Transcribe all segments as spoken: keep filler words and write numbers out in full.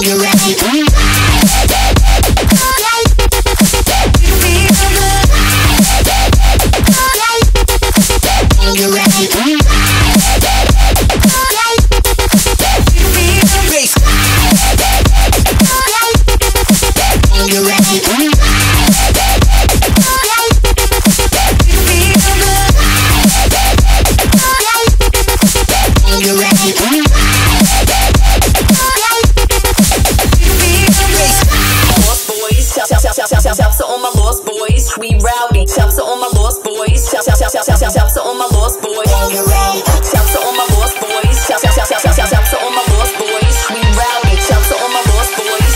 Shouts to all my lost boys, we rowdy. Shouts to all my lost boys. Shouts to all my lost boys. Shouts to all my lost boys. Shouts to all my lost boys, we rowdy. Shouts to all my lost boys.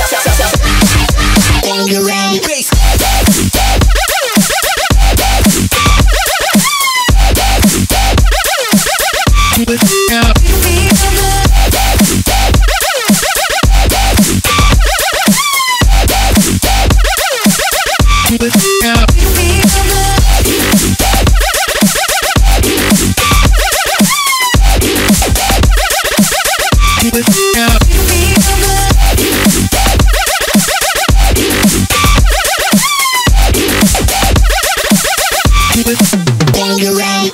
Bangarang. Bangarang.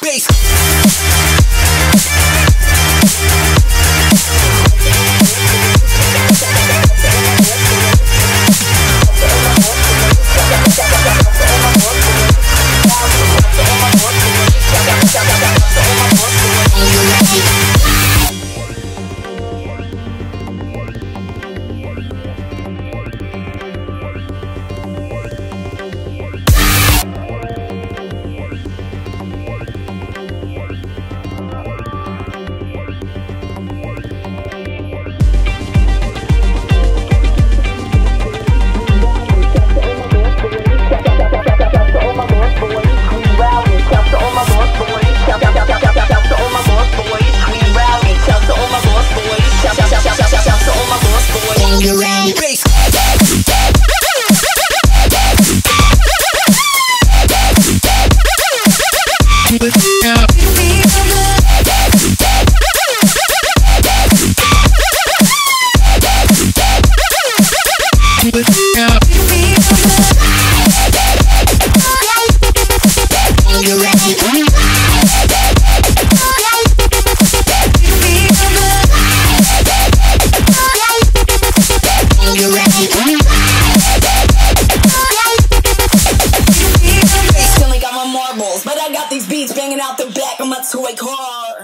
Still ain't got my marbles, but I got these beats banging out the back of my toy car.